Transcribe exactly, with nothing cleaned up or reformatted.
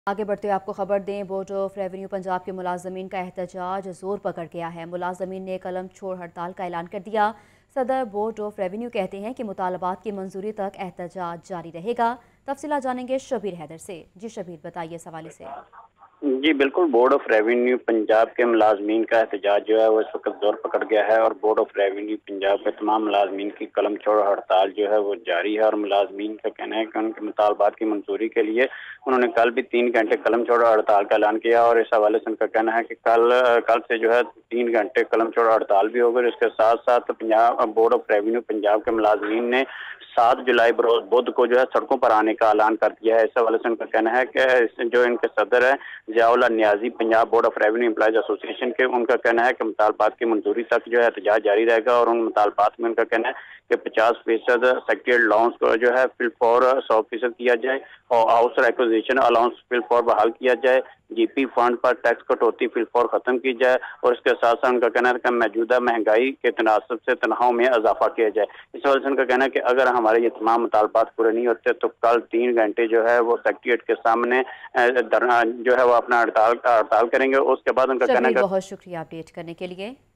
आगे बढ़ते हुए आपको खबर दें, बोर्ड ऑफ रेवेन्यू पंजाब के मुलाजमीन का एहतजाज जोर पकड़ गया है। मुलाजमीन ने कलम छोड़ हड़ताल का ऐलान कर दिया। सदर बोर्ड ऑफ रेवेन्यू कहते हैं कि मुतालबात की मंजूरी तक एहतजाज जारी रहेगा। तफसीलात जानेंगे शबीर हैदर से। जी शबीर, बताइए इस हवाले से। जी बिल्कुल, बोर्ड ऑफ रेवेन्यू पंजाब के मुलाजमीन का एहतजाज जो है वो इस वक्त जोर पकड़ गया है और बोर्ड ऑफ रेवेन्यू पंजाब के तमाम मुलाजमीन की कलम छोड़ हड़ताल जो है वो जारी है। और मुलाजमीन का कहना है कि उनके मुतालबात की मंजूरी के लिए उन्होंने कल भी तीन घंटे कलम छोड़ हड़ताल का ऐलान किया और इस हवाले से उनका कहना है कि कल कल से जो है तीन घंटे कलम छोड़ हड़ताल भी होगी। इसके साथ साथ Punjab board of revenue Punjab के मुलाजमीन ने सात जुलाई बरोज बुध को जो है सड़कों पर आने का ऐलान कर दिया है। इस हवाले से उनका कहना है कि जो इनके सदर है Ziaullah Niazi Punjab board of revenue employees association के, उनका कहना है कि मुतालबात की मंजूरी तक जो है एहतजाज जारी रहेगा। और उन मुतालबात में उनका कहना है कि पचास फीसद सेक्रेटरी अलाउंस को जो है फिल फॉर सौ फीसद किया जाए और हाउस एक्विजिशन अलाउंस फिल फॉर बहाल किया जाए, जीपी फंड पर टैक्स कटौती फिल फॉर खत्म की जाए और इसके साथ साथ उनका कहना है कि मौजूदा महंगाई के तनासब से तनख्वाहों में इजाफा किया जाए। इस वजह से उनका कहना है कि अगर हमारे ये तमाम मुतालबात पूरे नहीं होते तो कल तीन घंटे जो है वो सेक्रेटेरिएट के सामने धरना जो है वो अपना हड़ताल हड़ताल करेंगे। उसके बाद उनका कहना शबीर, है बहुत शुक्रिया अपडेट करने के लिए।